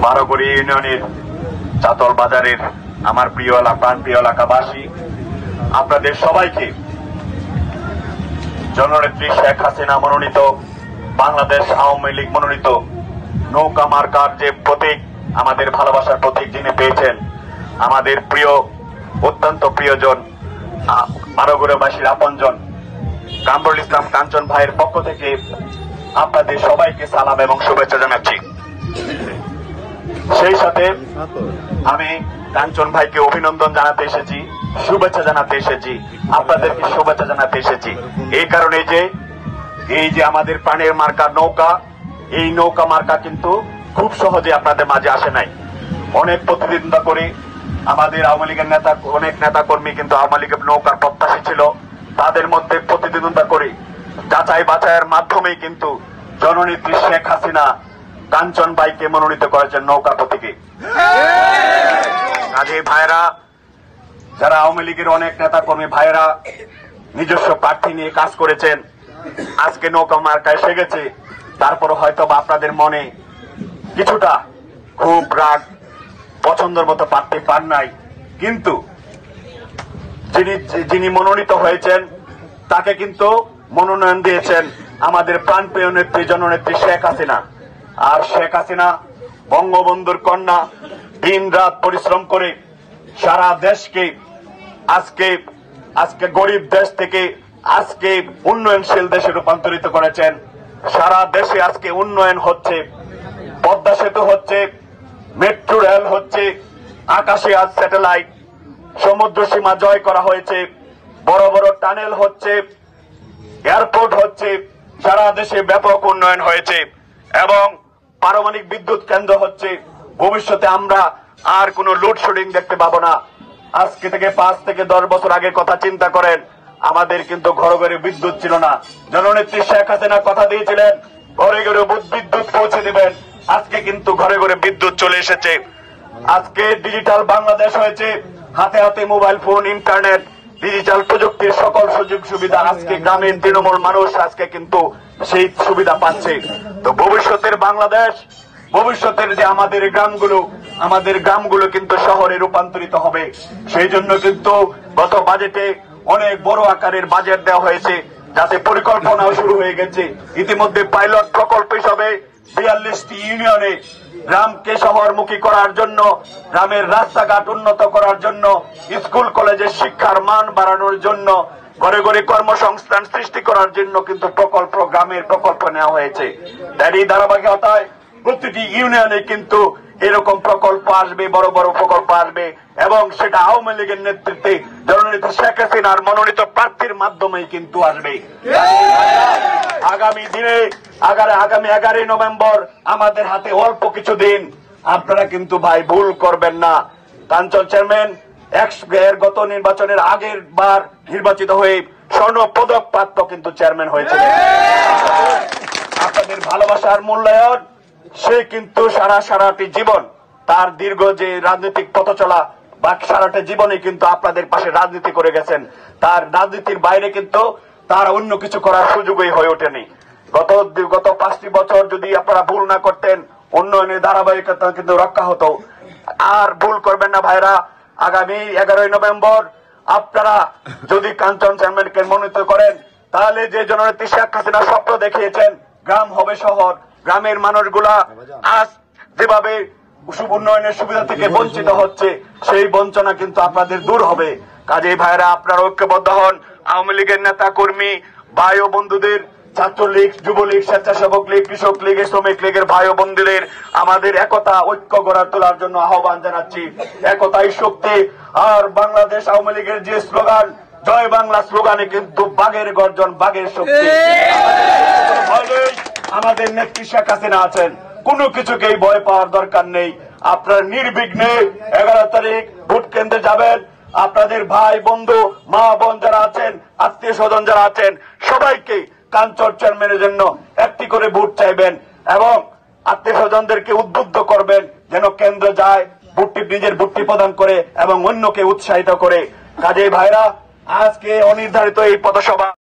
বারোগড়ি ইউনিয়নের চাতল বাজারের আমার প্রিয় প্রাণপ্রিয় এলাকাবাসী, আপনাদের সবাইকে জননেত্রী শেখ হাসিনা মনোনীত বাংলাদেশ আওয়ামী লীগ মনোনীত নৌকা মার্কার যে প্রতীক, আমাদের ভালোবাসার প্রতীক যিনি পেয়েছেন, আমাদের প্রিয় অত্যন্ত প্রিয়জন বারোগড়বাসীর আপনজন কামরুল ইসলাম কাঞ্চন ভাইয়ের পক্ষ থেকে আপনাদের সবাইকে সালাম এবং শুভেচ্ছা জানাচ্ছি। সেই সাথে আমি কাঞ্চন ভাইকে অভিনন্দন জানাতে এসেছি, শুভেচ্ছা জানাতে এসেছি, আপনাদেরকে শুভেচ্ছা জানাতে এসেছি এই কারণে যে এই যে আমাদের প্রাণের মার্কা নৌকা, এই নৌকা মার্কা কিন্তু খুব সহজে আপনাদের মাঝে আসে নাই। অনেক প্রতিদ্বন্দ্বিতা করে আমাদের আওয়ামী লীগের অনেক নেতা কর্মী কিন্তু আওয়ামী লীগের নৌকার প্রত্যাশী ছিল, তাদের মধ্যে প্রতিদ্বন্দ্বিতা করে যাচাই বাছাইয়ের মাধ্যমে কিন্তু জননেত্রী শেখ হাসিনা কাঞ্চন ভাইকে মনোনীত করেছেন নৌকা প্রতীকে। কাজে ভাইরা, যারা আওয়ামী লীগের অনেক নেতা কর্মী ভাইরা নিজস্ব প্রার্থী নিয়ে কাজ করেছেন, আজকে নৌকা মার্কা এসে গেছে, তারপর হয়তো বা আপনাদের মনে কিছুটা খুব রাগ, পছন্দের মতো প্রার্থী পান নাই, কিন্তু যিনি মনোনীত হয়েছেন তাকে কিন্তু মনোনয়ন দিয়েছেন আমাদের প্রাণপ্রিয় নেত্রী জননেত্রী শেখ হাসিনা। আর শেখ হাসিনা বঙ্গবন্ধুর কন্যা, দিন রাত পরিশ্রম করে সারা দেশকে আজকে গরিব দেশ থেকে আজকে উন্নয়নশীল দেশে রূপান্তরিত করেছেন। সারা দেশে আজকে উন্নয়ন হচ্ছে, পদ্মা সেতু হচ্ছে, মেট্রো রেল হচ্ছে, আকাশে আজ স্যাটেলাইট, সমুদ্র সীমা জয় করা হয়েছে, বড় বড় টানেল হচ্ছে, এয়ারপোর্ট হচ্ছে, সারা দেশে ব্যাপক উন্নয়ন হয়েছে এবং পারমাণবিক বিদ্যুৎ কেন্দ্র হচ্ছে। ভবিষ্যতে আমরা আর কোন লোডশেডিং দেখতে পাবো না। আজকে থেকে 5 থেকে 10 বছর আগের কথা চিন্তা করেন, আমাদের কিন্তু ঘরে ঘরে বিদ্যুৎ ছিল না। জননেত্রী শেখ হাসিনা কথা দিয়েছিলেন ঘরে ঘরে বিদ্যুৎ পৌঁছে দিবেন, আজকে কিন্তু ঘরে ঘরে বিদ্যুৎ চলে এসেছে। আজকে ডিজিটাল বাংলাদেশ হয়েছে, হাতে হাতে মোবাইল ফোন, ইন্টারনেট, ডিজিটাল প্রযুক্তির সকল সুযোগ সুবিধা আজকে গ্রামের তৃণমূল মানুষ আজকে কিন্তু সেই সুবিধা পাচ্ছে। তো ভবিষ্যতের বাংলাদেশ, ভবিষ্যতের যে আমাদের গ্রামগুলো কিন্তু শহরে রূপান্তরিত হবে। সেই জন্য কিন্তু গত বাজেটে অনেক বড় আকারের বাজেট দেওয়া হয়েছে, যাতে পরিকল্পনাও শুরু হয়ে গেছে। ইতিমধ্যে পাইলট প্রকল্প হিসাবে 42টি ইউনিয়নে গ্রামকে শহরমুখী করার জন্য, গ্রামের রাস্তাঘাট উন্নত করার জন্য, স্কুল কলেজের শিক্ষার মান বাড়ানোর জন্য, ঘরে ঘরে কর্মসংস্থান সৃষ্টি করার জন্য কিন্তু গ্রামের প্রকল্প নেওয়া হয়েছে। তারই ধারাবাহিকতায় প্রতিটি ইউনিয়নে কিন্তু এরকম প্রকল্প আসবে, বড় বড় প্রকল্প আসবে এবং সেটা আওয়ামী লীগের নেতৃত্বে জননেত্রী শেখ হাসিনার মনোনীত প্রার্থীর মাধ্যমেই কিন্তু আসবে। আগামী দিনে আগামী 11 নভেম্বর আমাদের হাতে অল্প কিছু দিন, আপনারা কিন্তু ভাই ভুল করবেন না। কাঞ্চন চেয়ারম্যান এর গত নির্বাচনের আগের বার নির্বাচিত হয়ে স্বর্ণ পদক প্রাপ্ত কিন্তু চেয়ারম্যান হয়েছে। আপনাদের ভালোবাসার মূল্যায়ন, সে কিন্তু সারাটি জীবন তার দীর্ঘ যে রাজনৈতিক পথ চলা বা সারাটা জীবনে কিন্তু আপনাদের পাশে রাজনীতি করে গেছেন। তার রাজনীতির বাইরে কিন্তু তার অন্য কিছু করার সুযোগই হয়ে ওঠেনি। গত 5টি বছর যদি আপনারা ভুল না করতেন, উন্নয়নের ধারাবাহিকতা কিন্তু রক্ষা হতো। আর ভুল করবেন না ভাইরা, আগামী 11 নভেম্বর আপনারা যদি কাঞ্চন চেয়ারম্যানকে মনোনীত করেন, তাহলে যে জননেত্রী শেখ হাসিনা স্বপ্ন দেখিয়েছেন, গ্রাম হবে শহর, গ্রামের মানুষগুলা আজ যেভাবে উন্নয়নের সুবিধা থেকে বঞ্চিত হচ্ছে, সেই বঞ্চনা কিন্তু আপনাদের দূর হবে। কাজেই ভাইরা, আপনারা ঐক্যবদ্ধ হন। আওয়ামী লীগের নেতা কর্মী ভাই ও বন্ধুদের, ছাত্রলীগ, যুবলীগ, স্বেচ্ছাসেবক লীগ, কৃষক লীগ, শ্রমিক লীগের ভাই ও বন্ধুদের আমাদের একতা ঐক্য গড়ে তোলার জন্য আহ্বান জানাচ্ছি। একতাই শক্তি। আর বাংলাদেশ আওয়ামী লীগের যে স্লোগান, জয় বাংলা স্লোগানে কিন্তু বাঘের গর্জন, বাঘের শক্তি। আমাদের নেত্রী শেখ হাসিনা আছেন, কোনো কিছুকেই ভয় পাওয়ার দরকার নেই। আপনারা নির্বিঘ্নে 11 তারিখ ভোট কেন্দ্রে যাবেন। আপনাদের ভাই বন্ধু, মা বোন যারা আছেন, আত্মীয় স্বজন যারা আছেন, সবাইকে কাঞ্চন চেয়ারম্যানের জন্য একটি করে ভোট চাইবেন এবং আত্মীয় স্বজনদেরকে উদ্বুদ্ধ করবেন যেন কেন্দ্র যায়, নিজের ভোটটি প্রদান করে এবং অন্যকে উৎসাহিত করে। কাজেই ভাইরা, আজকে অনির্ধারিত এই পথসভা